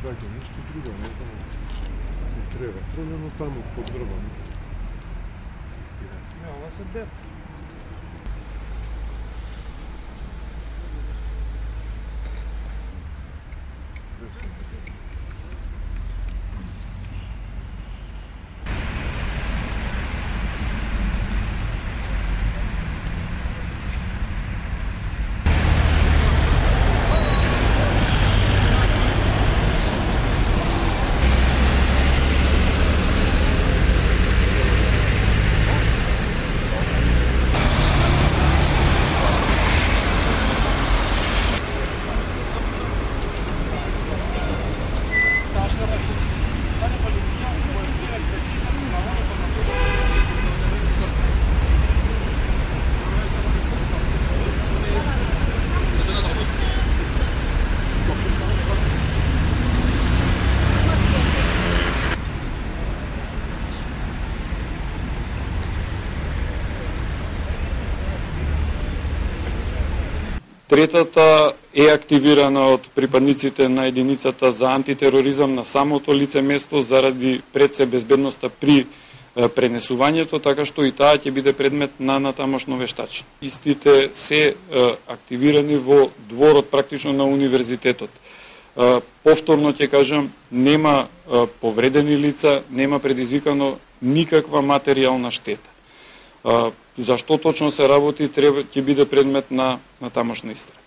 догаѓа нешто друго, не знам, што треба. Фрлено таму под дрва. Не, ова се деца. Третата е активирана од припадниците на единицата за антитероризам на самото лице место заради пред се безбедноста при пренесувањето, така што и таа ќе биде предмет на натамошно вештачење. Истите се активирани во дворот практично на универзитетот. Повторно ќе кажам, нема повредени лица, нема предизвикано никаква материјална штета. За што точно се работи, ќе биде предмет на тамошна истрага.